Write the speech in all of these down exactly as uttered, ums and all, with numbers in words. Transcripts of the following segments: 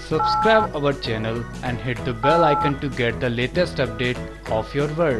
Subscribe our channel and hit the bell icon to get the latest update of your world.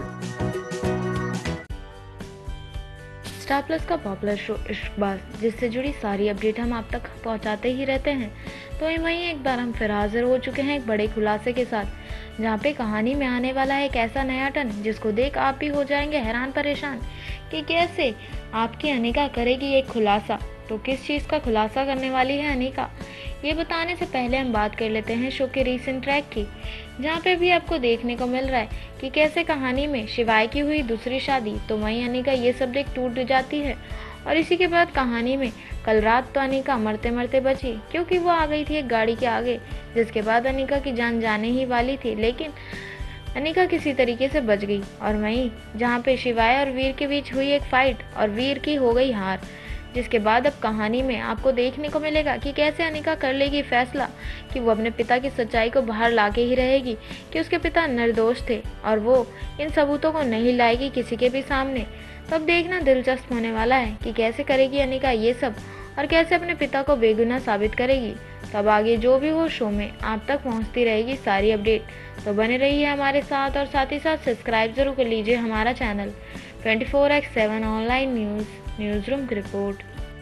Star Plus का popular show Ishqbaaz, जिससे जुड़ी सारी update हम आप तक पहुंचाते ही रहते हैं। तो वहीं एक बार हम फिर हाजिर हो चुके हैं एक बड़े खुलासे के साथ, जहां पे कहानी में आने वाला है एक ऐसा नया टर्न जिसको देख आप भी हो जाएंगे हैरान परेशान कि कैसे आपकी अनिका करेगी एक खुलासा। तो किस चीज़ का खुलासा करने वाली है अनिका, ये बताने से पहले हम बात कर लेते हैं शो के रीसेंट ट्रैक की, जहाँ पे भी आपको देखने को मिल रहा है कि कैसे कहानी में शिवाय की हुई दूसरी शादी, तो वहीं अनिका ये सब देख टूट जाती है। और इसी के बाद कहानी में कल रात तो अनिका मरते मरते बची, क्योंकि वो आ गई थी एक गाड़ी के आगे, जिसके बाद अनिका की जान जाने ही वाली थी, लेकिन अनिका किसी तरीके से बच गई। और वहीं जहाँ पे शिवाय और वीर के बीच हुई एक फाइट और वीर की हो गई हार, जिसके बाद अब कहानी में आपको देखने को मिलेगा कि कैसे अनिका कर लेगी फैसला कि वो अपने पिता की सच्चाई को बाहर लाके ही रहेगी कि उसके पिता निर्दोष थे और वो इन सबूतों को नहीं लाएगी किसी के भी सामने। तो अब देखना दिलचस्प होने वाला है कि कैसे करेगी अनिका ये सब और कैसे अपने पिता को बेगुनाह साबित करेगी। तब आगे जो भी हो शो में आप तक पहुंचती रहेगी सारी अपडेट, तो बने रहिए हमारे साथ और साथ ही साथ सब्सक्राइब जरूर कर लीजिए हमारा channel twenty four x seven online news news room की report.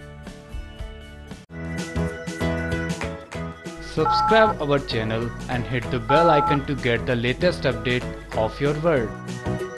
Subscribe our channel and hit the bell icon to get the latest update of your world.